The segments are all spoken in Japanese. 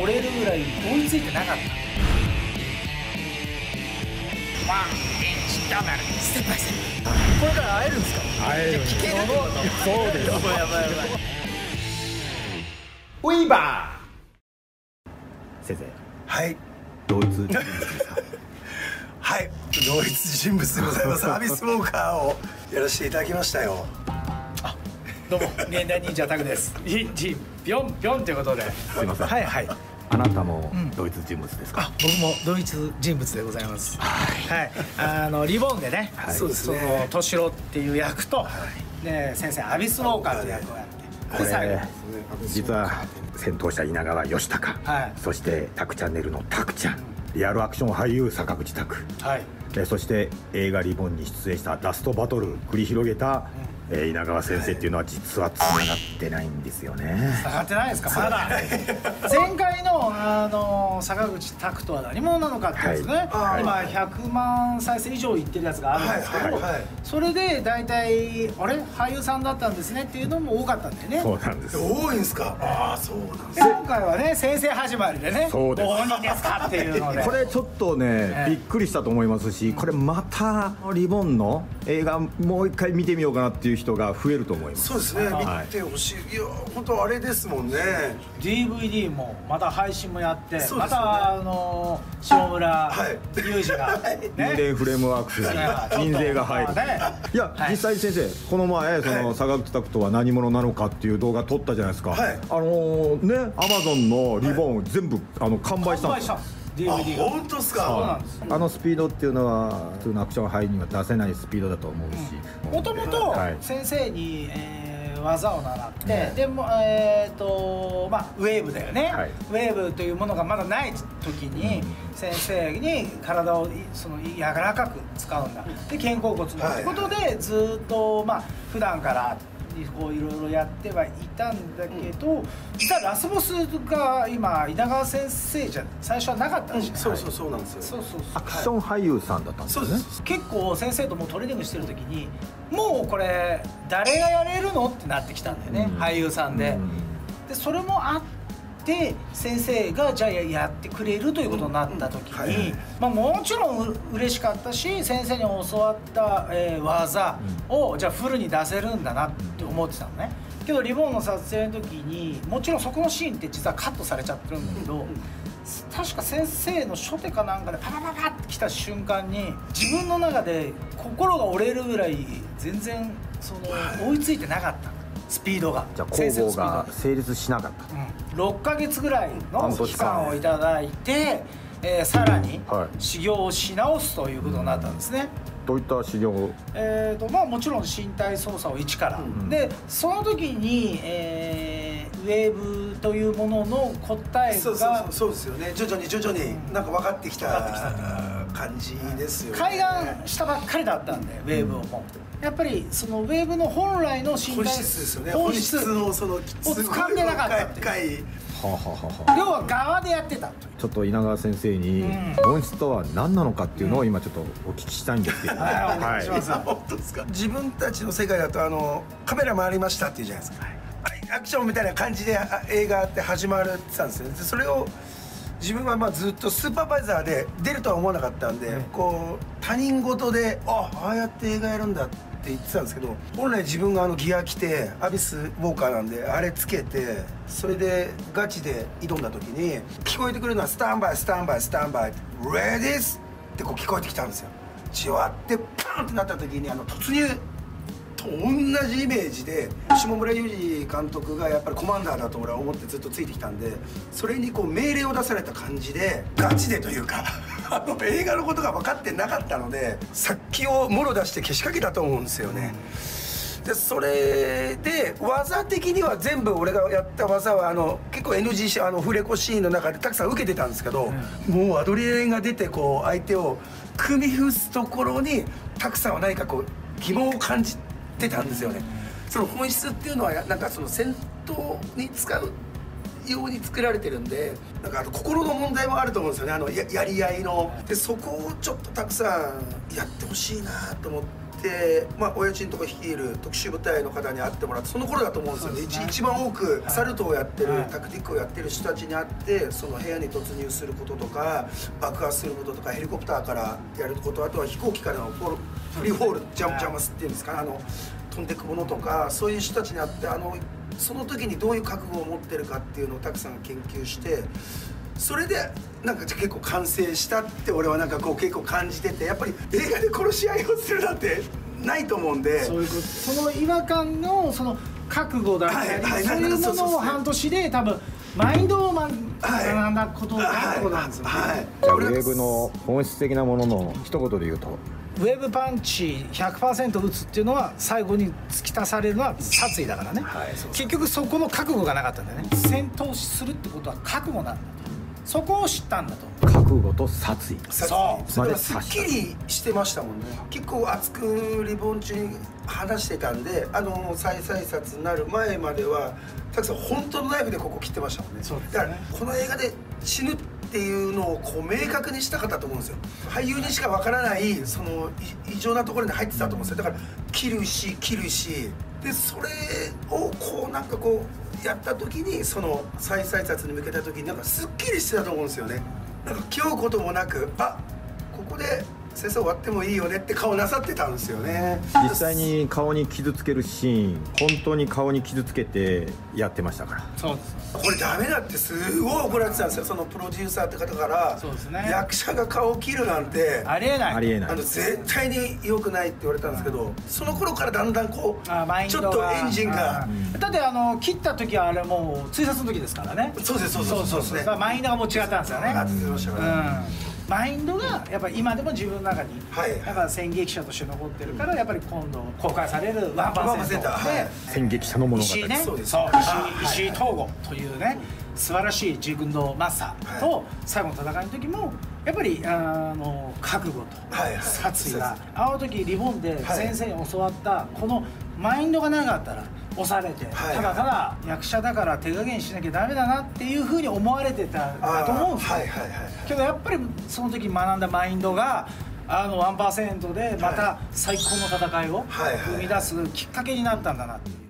折れるぐらい追いついてなかった。ワンインチダブルステップバイステップ。これから会えるんですか？ 会える。 聞けるってこと？ そうです。 やばいやばいやばい。 ウィーバー先生、 はい同一人物ですか？ はい同一人物でございますアビスウォーカーをやらせていただきましたよ。 どうも現代忍者タグです。インジピョンピョンということで。 すいません。 はいはい。 あなたも同一人物ですか？ 僕も同一人物でございます。はい。リボンでね、 そうですね。 その敏郎っていう役と、で先生アビスウォーカーという役をやって、 こで最後れ実は戦闘者稲川義孝、そしてタクチャンネルのタクちゃん、リアルアクション俳優坂口拓、そして映画リボンに出演したラストバトル繰り広げた稲川先生っていうのは実はつながってないんですよね。 つながってないですか？まだ前回の坂口拓人は何者なのかってやつね、今100万再生以上いってるやつがあるんですけど、それで大体あれ俳優さんだったんですねっていうのも多かったんだよね。 そうなんです。 多いんですか？ああそうなんです。 今回はね先生始まりでね、 そうです。 ご本人ですかっていうので、 これちょっとねびっくりしたと思いますし、これまたリボンの映画もう一回見てみようかなっていう人が増えると思います。 そうですね、見てほしい。いや本当あれですもんね。 DVD もまた配信もやって、また下村雄二がインデンフレームワークスに印税が入る。いや実際先生この前その坂口拓人は何者なのかっていう動画撮ったじゃないですか。ねAmazonのリボン全部完売したんですよ。 本当ですか？ あのスピードっていうのは普通のアクション俳優には出せないスピードだと思うし、 もともと先生に技を習って、でもウェーブだよね、ウェーブというものがまだない時に先生に体を柔らかく使うんだ、で肩甲骨のってことでずっと普段からこういろいろやってはいたんだけど、実はラスボスが今稲川先生じゃ最初はなかったんですよ。 そうなんですよ。 アクション俳優さんだったんですね。 結構先生ともトレーニングしてる時にもうこれ誰がやれるのってなってきたんだよね、俳優さんで。でそれもあって先生がじゃあやってくれるということになった時に、もちろん嬉しかったし、先生に教わった、技をじゃあフルに出せるんだなって思ってたのね。けどリボンの撮影の時にもちろんそこのシーンって実はカットされちゃってるんだけど、確か先生の初手かなんかでパパパパって来た瞬間に自分の中で心が折れるぐらい全然追いついてなかった、スピードが。 じゃあ工房が成立しなかった。 6ヶ月ぐらいの期間をいただいて、さらに修行をし直すということになったんですね。 どういった修行を？ もちろん身体操作を一から、でその時に、ウェーブというものの答えがそうですよね。徐々になんか分かってきた感じですよね。 開眼したばっかりだったんで、ウェーブをもやっぱりそのウェーブの本来の身体本質のそのを掴んでなかったっていう。要は側でやってた。 ちょっと稲川先生に本質とは何なのかっていうのを今ちょっとお聞きしたいんですけど。 本当ですか？自分たちの世界だとカメラ回りましたっていうじゃないですか。アクションみたいな感じで映画って始まるって言ったんですよね。それを自分はずっとスーパーバイザーで出るとは思わなかったんで、こう他人事でああやって映画やるんだって言ってたんですけど、本来自分がギア着てアビスウォーカーなんであれつけて、それでガチで挑んだ時に聞こえてくるのはスタンバイスタンバイスタンバイレディースってこう聞こえてきたんですよ。じわってパンってなった時に突入と同じイメージで下村雄二監督がやっぱりコマンダーだと俺は思ってずっとついてきたんで、それにこう命令を出された感じでガチでというか映画のことが分かってなかったので殺気をもろ出してけしかけたと思うんですよね。でそれで技的には全部俺がやった技は結構 NG フレコシーンの中でたくさん受けてたんですけど、もうアドレナリンが出てこう相手を組み伏すところにたくさんは何かこう疑問を感じてたんですよね。その本質っていうのはなんかその戦闘に使うように作られてるんで、なんか心の問題もあると思うんですよね、やり合いの。でそこをちょっとたくさんやってほしいなと思ってで、お家賃とか率いる特殊部隊の方に会ってもらって、その頃だと思うんですよね。一番多くサルトをやってる、タクティックをやってる人たちに会って、その部屋に突入することとか爆発することとか、ヘリコプターからやること、あとは飛行機からのフリーフォールジャマスっていうんですか、飛んでくものとか、そういう人たちに会って、その時にどういう覚悟を持ってるかっていうのをたくさん研究して、それでなんか結構完成したって俺はなんかこう結構感じてて、やっぱり映画で殺し合いをするなんてないと思うんで、 そういうこと、その違和感のその覚悟だったり、そういうものを半年で多分マインドを学んだことなんですよね。 じゃあウェーブの本質的なものの一言で言うと、 ウェーブパンチ 100% 打つっていうのは最後に突き足されるのは殺意だからね、結局そこの覚悟がなかったんだよね。戦闘するってことは覚悟なんだと、そこを知ったんだと。 覚悟と殺意、 そうだからすっきりしてましたもんね。結構熱くリボン中に話してたんで、再々殺になる前まではたくさん本当のナイフでここ切ってましたもんね。 そうですね。 だからこの映画で死ぬっていうのをこう明確にしたかったと思うんですよ。俳優にしかわからないその異常なところに入ってたと思うんですよ。だから切るしで、それをこうなんかこうやった時に、その再々殺に向けた時になんかすっきりしてたと思うんですよね。なんか気負うこともなく、ここで戦争終わってもいいよねって顔なさってたんですよね。 実際に顔に傷つけるシーン、本当に顔に傷つけてやってましたから。 そうです。 これダメだってすごい怒られてたんですよ。そのプロデューサーって方から、そうですね、役者が顔を切るなんてありえない、 絶対に良くないって言われたんですけど、その頃からだんだんこうちょっとエンジンが、 だって切った時はあれもう追殺の時ですからね。 そうですね。 マインドがもう違ったんですよね。マインドがやっぱり今でも自分の中にだから戦劇者として残ってるから、やっぱり今度公開されるワンパーセントで戦劇者の物語、 石井東吾というね素晴らしい自軍のマスターと最後の戦いの時もやっぱり覚悟と殺意が、あの時リボンで先生に教わったこのマインドがなかったら押されて、ただただ役者だから手加減しなきゃダメだなっていうふうに思われてたんだと思うんですよ。けどやっぱりその時学んだマインドが1% でまた最高の戦いを生み出すきっかけになったんだなっていう。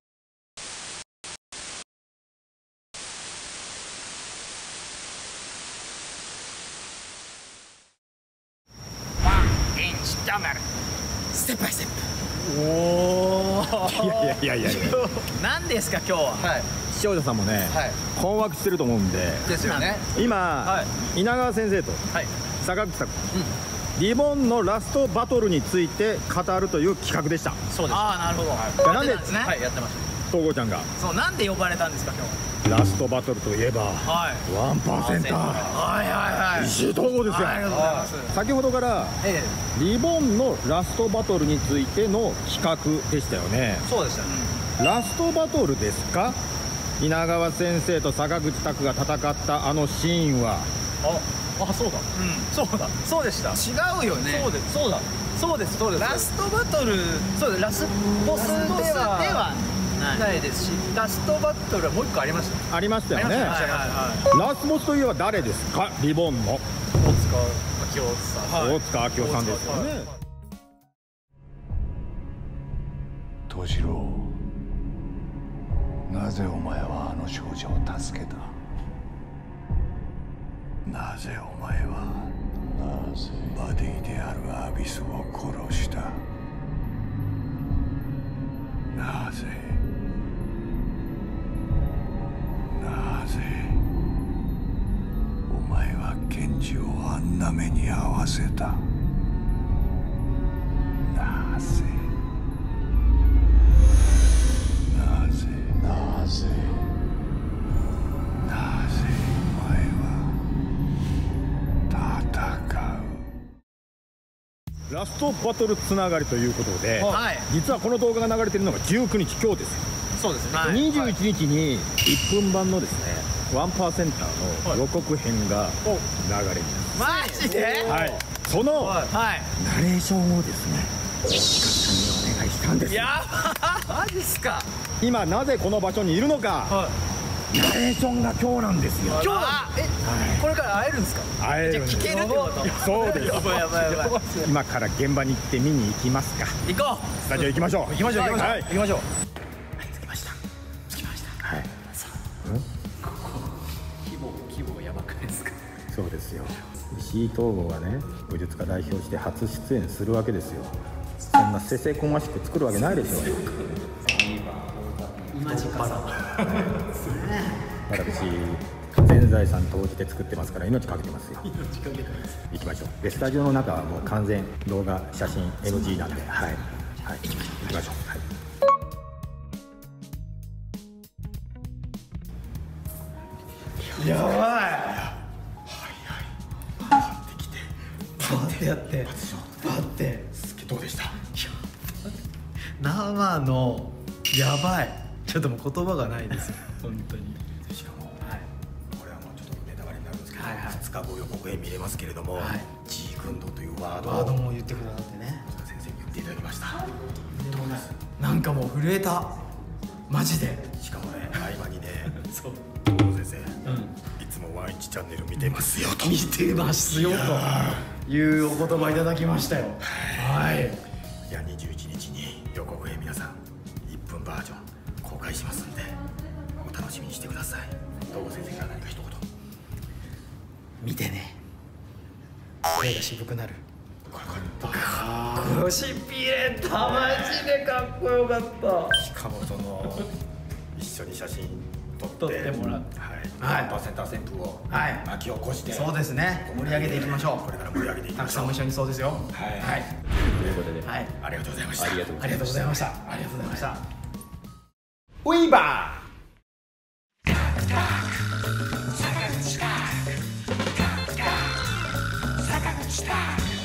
ステップバイステップ。おー、いや何ですか今日は。 視聴者さんもね、困惑してると思うんでですよね。 今、稲川先生と坂口さん、リボンのラストバトルについて語るという企画でした。 そうです。なるほど。 なんでやってました。 東郷ちゃんがそう、なんで呼ばれたんですか今日。 ラストバトルといえば、ワンパーセンター石井東郷ですよ。先ほどからリボンのラストバトルについての企画でしたよね。 そうでしたね。 ラストバトルですか。稲川先生と坂口拓が戦ったあのシーンは。そうでした。 違うよね。そうです。ラストバトル、そうです。ラスボスではないですし、ラストバトルはもう一個ありました。 ありましたよね。ラスボスといえば誰ですか。リボンの大塚明夫さんですよね。 敏郎、なぜお前はあの少女を助けた。なぜお前はバディであるアビスを殺した。なぜお前はケンジをあんな目に遭わせた。なぜお前は戦う。 ラストバトルつながりということで、実はこの動画が流れているのが19日今日です。 そうですね。 21日に1分版のですね1%の予告編が流れます。 マジで。 そのナレーションをですねお願いしたんです。 マジっすか。 今なぜこの場所にいるのか、 ナレーションが今日なんですよ。 今日これから会えるんですか？ 会えるんです。 聞けるってこと？ そうです。 やばい。 今から現場に行って見に行きますか。 行こう。 スタジオ行きましょう。 行きましょう。 はい、 行きましょう。 着きました。 はい。 規模やばくないですか？ そうですよ。石井東郷がね、武術家代表して初出演するわけですよ。そんなせせこましく作るわけないでしょ。 今時間私全財産投じて作ってますから命かけてますよ。行きましょう。でスタジオの中はもう完全動画写真 NG なんで、はい、行きましょう。はい、 やばい。 パッてきてパッてやってパッてどうでした？ 生のやばい。ちょっともう言葉がないですよ本当に。 しかも、これはもうちょっとネタバレになるんですけど、2日後予告編見れますけれども、G軍道というワードも言ってくださってね、 先生に言っていただきました。 なんかもう震えたマジで。 しかもね、合間にねそう先生、いつもワンイチチャンネル見てますよと。 見てますよというお言葉いただきましたよ。はい。 いや21日に予告編皆さん1分バージョン公開しますんでお楽しみにしてください。東郷先生から何か一言。 見てね。声が渋くなる。 かっこよかかっこしびれた。マジでかっこよかった。 しかもその一緒に写真撮ってもらう。 はい。センター旋風を巻き起こして、 そうですね。盛り上げていきましょう。 これから盛り上げていきましょう。 たくさんも一緒にそうですよ。はい。 ということで、ありがとうございました。 ありがとうございました。ありがとうございました。 ウィーバー。 坂口だ